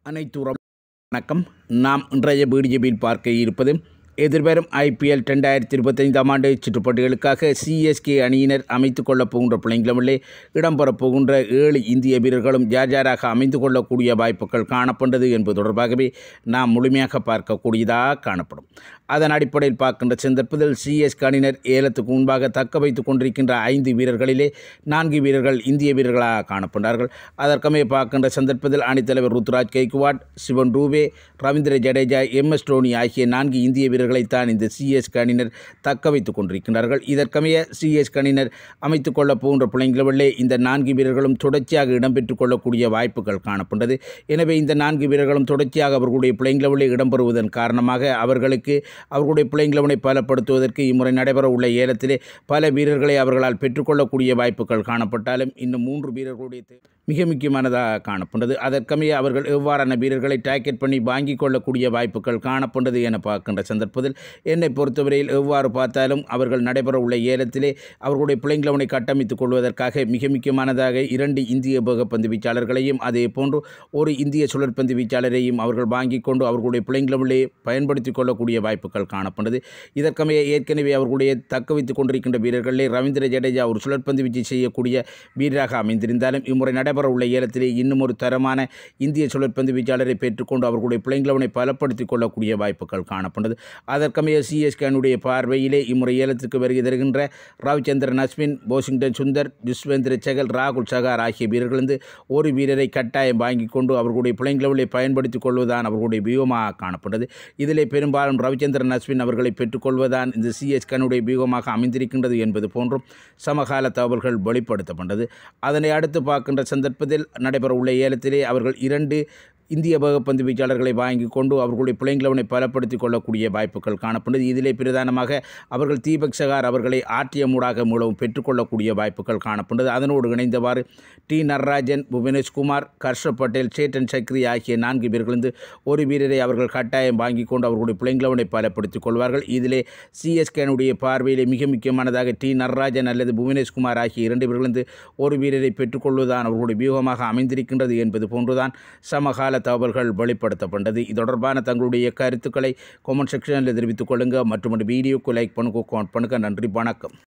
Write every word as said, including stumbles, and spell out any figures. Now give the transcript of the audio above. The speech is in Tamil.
அனைத்து உறவு வணக்கம். நாம் இன்றைய வீடியோவில் பார்க்க இருப்பது எதிர்வரும் ஐபிஎல் ரெண்டாயிரத்தி இருபத்தைந்தாம் ஆண்டு சுற்றுப்போட்டிகளுக்காக சிஎஸ்கே அணியினர் அமைத்துக் கொள்ளப் போகின்ற பிள்ளைங்களுமில்லே இடம்பெறப் போகின்ற ஏழு இந்திய வீரர்களும் யார் யாராக அமைந்து கொள்ளக்கூடிய வாய்ப்புகள் காணப்பட்டது என்பது தொடர்பாகவே நாம் முழுமையாக பார்க்கக்கூடியதாக காணப்படும். அதன் அடிப்படையில் பார்க்கின்ற சந்தர்ப்பத்தில் சிஎஸ்கே அணியினர் ஏலத்துக்கு முன்பாக தக்க வைத்துக் கொண்டிருக்கின்ற ஐந்து வீரர்களிலே நான்கு வீரர்கள் இந்திய வீரர்களாக காணப்பட்டார்கள். அதற்கமே பார்க்கின்ற சந்தர்ப்பத்தில் அணித்தலைவர் ருத்ராஜ் கெய்க்வாட், சிவன் டூபே, ரவீந்திர ஜடேஜா, எம் எஸ் டோனி ஆகிய நான்கு இந்திய வீரர்களைத்தான் இந்த சிஎஸ்கே அணியினர் தக்க வைத்துக் கொண்டிருக்கின்றார்கள். இதற்கமைய சிஎஸ்கே அணியினர் அமைத்துக் கொள்ளப் போகின்ற பிள்ளைங்களிலே இந்த நான்கு வீரர்களும் தொடர்ச்சியாக இடம்பெற்றுக் கொள்ளக்கூடிய வாய்ப்புகள் காணப்பட்டது. எனவே இந்த நான்கு வீரர்களும் தொடர்ச்சியாக அவர்களுடைய பிள்ளைங்களிலே இடம்பெறுவதன் காரணமாக அவர்களுக்கு அவர்களுடைய பிள்ளைங்களை பலப்படுத்துவதற்கு இம்முறை நடைபெற உள்ள ஏலத்திலே பல வீரர்களை அவர்களால் பெற்றுக்கொள்ளக்கூடிய வாய்ப்புகள் காணப்பட்டாலும் இன்னும் மூன்று வீரர்களுடைய மிக முக்கியமானதாக காணப்பட்டது. அதற்கமைய அவர்கள் எவ்வாறான வீரர்களை டார்கெட் பண்ணி வாங்கிக் கொள்ளக்கூடிய வாய்ப்புகள் காணப்பட்டது என பார்க்கின்ற சந்தர்ப்பத்தில் என்னை பொறுத்தவரையில் எவ்வாறு பார்த்தாலும் அவர்கள் நடைபெற உள்ள ஏலத்திலே அவர்களுடைய பிள்ளைங்களை கட்டமைத்துக் கொள்வதற்காக மிக முக்கியமானதாக இரண்டு இந்திய வேகப்பந்து வீச்சாளர்களையும் அதே போன்று ஒரு இந்திய சுழற்பந்து வீச்சாளரையும் அவர்கள் வாங்கிக் கொண்டு அவர்களுடைய பிள்ளைங்களை பயன்படுத்திக் கொள்ளக்கூடிய வாய்ப்புகள் காணப்பட்டது. இதற்கமைய ஏற்கனவே அவர்களுடைய தக்க வைத்துக் கொண்டிருக்கின்ற வீரர்களிலே ரவீந்திர ஜடேஜா ஒரு சுழற்பந்து வீச்சு செய்யக்கூடிய வீரராக அமைந்திருந்தாலும் இம்முறை நடைபெற உள்ள ஏலத்திலே இன்னும் ஒரு தரமான இந்திய சுழற்பந்து வீச்சாளரை பெற்றுக்கொண்டு அவர்களுடைய பிள்ளைங்களை பலப்படுத்திக் கொள்ளக்கூடிய வாய்ப்புகள் காணப்பட்டது. அதற்கமைய சிஎஸ்கே அணியுடைய பார்வையிலே இம்முறை ஏலத்திற்கு வருகை தருகின்ற ரவிச்சந்திரன் அஸ்வின், போசிங்டன் சுந்தர், ஜஸ்வேந்திர சகல், ராகுல் சகார் ஆகிய வீரர்களிருந்து ஒரு வீரரை கட்டாயம் வாங்கிக் கொண்டு அவர்களுடைய பிள்ளைங்களை பயன்படுத்திக் கொள்வதுதான் அவர்களுடைய வியூகமாக காணப்பட்டது. இதிலே பெரும்பாலும் ரவிச்சந்திரன் அஸ்வின் அவர்களை பெற்றுக்கொள்வதுதான் இந்த சிஎஸ்கே அணியுடைய வியூகமாக அமைந்திருக்கின்றது என்பது போன்றும் சமகால தகவல்கள் வெளிப்படுத்தப்பட்டது. அதனை அடுத்து பார்க்கின்ற சந்தர்ப்பத்தில் நடைபெற உள்ள ஏலத்திலே அவர்கள் இரண்டு இந்திய வேகப்பந்து வீச்சாளர்களை வாங்கி கொண்டு அவர்களுடைய பிள்ளைங்களை பலப்படுத்திக் கொள்ளக்கூடிய வாய்ப்புகள் காணப்பட்டது. இதிலே பிரதானமாக அவர்கள் தீபக் சகார் அவர்களை ஆர்டிஎம் ஊடாக மூலம் பெற்றுக்கொள்ளக்கூடிய வாய்ப்புகள் காணப்பட்டது. அதனோடு இணைந்தவாறு டி நடராஜன், புவனேஷ்குமார், ஹர்ஷப் பட்டேல், சேட்டன் சக்ரி ஆகிய நான்கு பேர்களிருந்து ஒரு வீரரை அவர்கள் கட்டாயம் வாங்கி கொண்டு அவர்களுடைய பிள்ளைங்களை பலப்படுத்திக் கொள்வார்கள். இதிலே சிஎஸ்கேனுடைய பார்வையிலே மிக முக்கியமானதாக டி நடராஜன் அல்லது புவனேஷ்குமார் ஆகிய இரண்டு பேர்களிருந்து ஒரு வீரரை பெற்றுக்கொள்வதுதான் அவர்களுடைய வியூகமாக அமைந்திருக்கின்றது என்பது போன்றுதான் சமகால தகவல்கள் வெளிப்படுத்தப்பட்டது. இது தொடர்பான தங்களுடைய கருத்துக்களை கமெண்ட் செக்ஷனில் தெரிவித்துக் கொள்ளுங்கள். மற்றும் வீடியோக்கு லைக் பண்ணுங்க, கமெண்ட் பண்ணுங்க. நன்றி, வணக்கம்.